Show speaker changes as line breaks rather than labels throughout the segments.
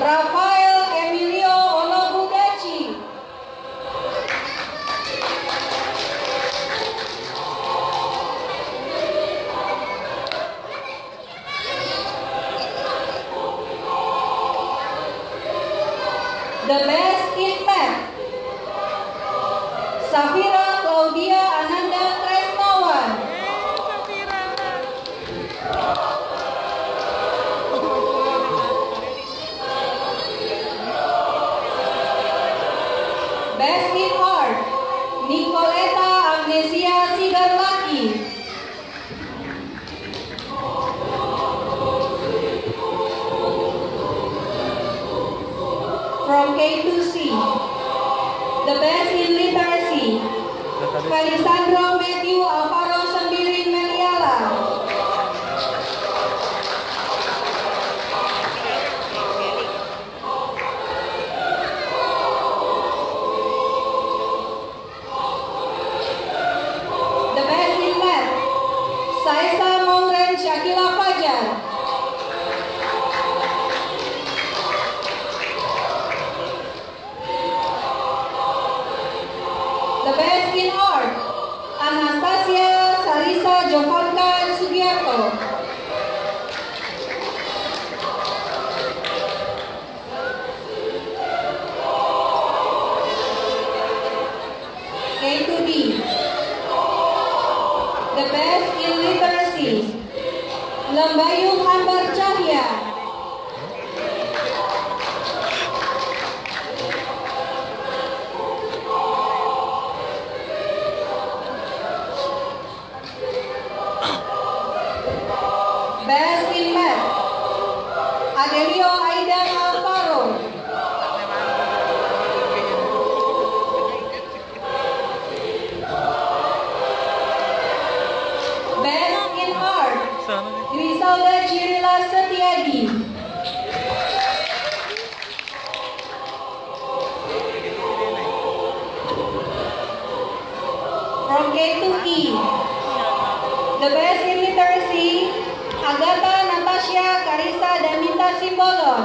Rafael Emilio Olobugachi. The best in math, Safira Claudia Ananda Tresnawan. Best in art, Nicoleta Agnesia Sigarlaki. From K to C. The best in literacy, Felisandro Matthew Alvaro Sembiring Meliala. The best in math, Saisa Maulren Shakila Fajar. The best in art, Anastasia Sarisa Jovanka Sugiarto. K to D. The best in literacy, Lembayung Ambar Cahya. Best in math, Adelio Aidan Alvaro. Best in art, Griselda Cirila Setiadi. From K to E. The best in literacy, Agatha Natasha Karisa Damita Simbolon.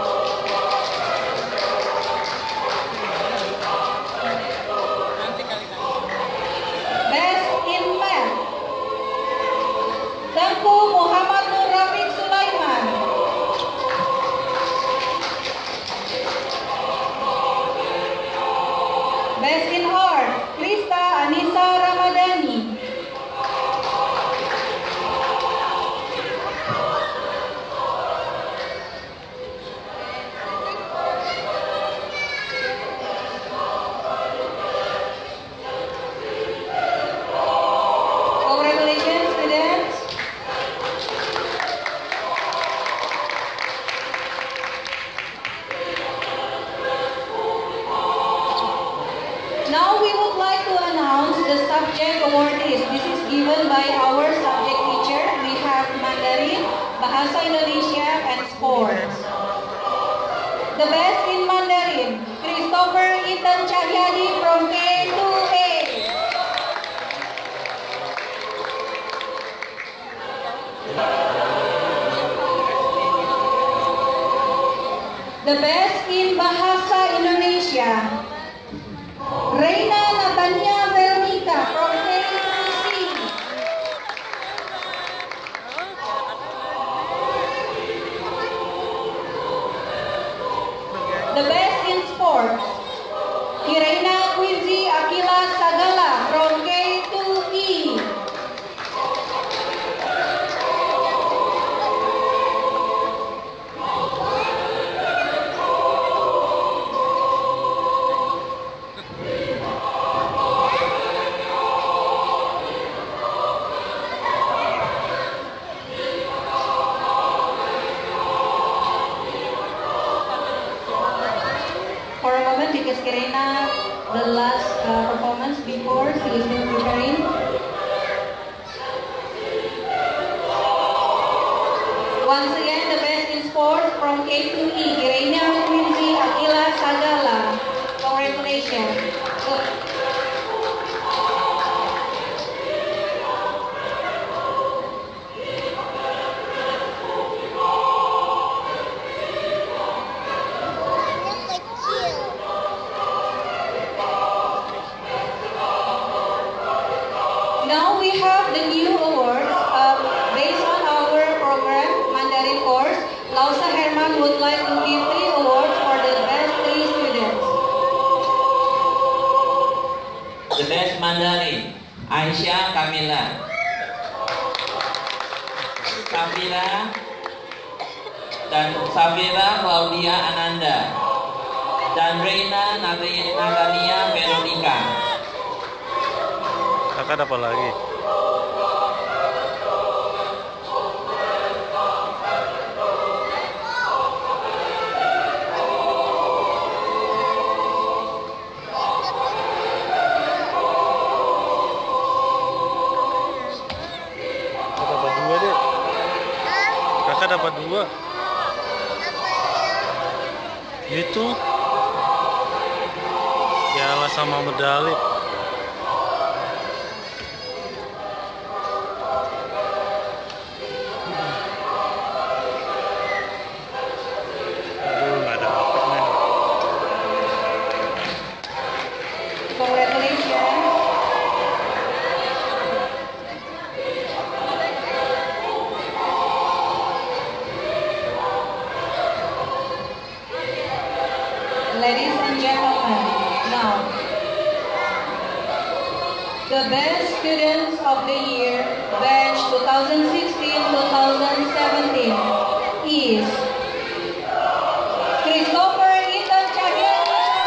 Best in math, Tengku Muhammad Nur Rafiq Sulaiman. Best in art, Krista Anissa Ramadhani. Congratulations, students. Now we would like to announce the subject awardees. This is given by our subject teacher. We have Mandarin, Bahasa Indonesia, and Sports. The best in Mandarin, Christopher Ethan Cahyadi from K to A. The best in Bahasa Indonesia, Reina Natania Veronica from K to C. The best in sports, Irena Quincy Akila Sagala from K to E. For a moment, because Kirena, the last performance before she is still preparing. Once again, the best in sports from K to E, Irena Quincy Akila Sagala. Congratulations.
Mandarin, Aisyah Kamila, Safira Claudia Ananda, dan Reina Natalia Veronica.
Kakak dapat lagi. Dapat dua deh. Kakak dapat dua. Itu piala sama medali. Aduh, nggak dapet nih.
Congratulations. Ladies and gentlemen, now, the best students of the year, batch 2016-2017 is Christopher Ethan Cahyo.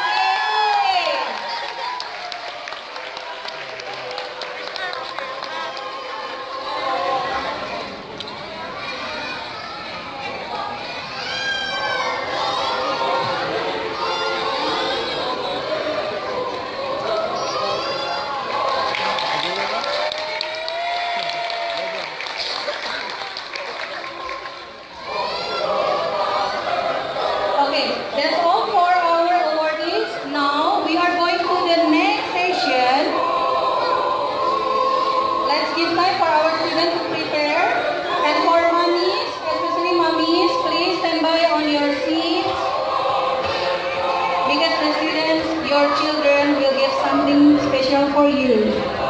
Okay, that's all for our awardees. Now we are going to the next session. Let's give time for our students to prepare. And for mommies, especially mommies, please stand by on your seats. Because the students, your children, will give something special for you.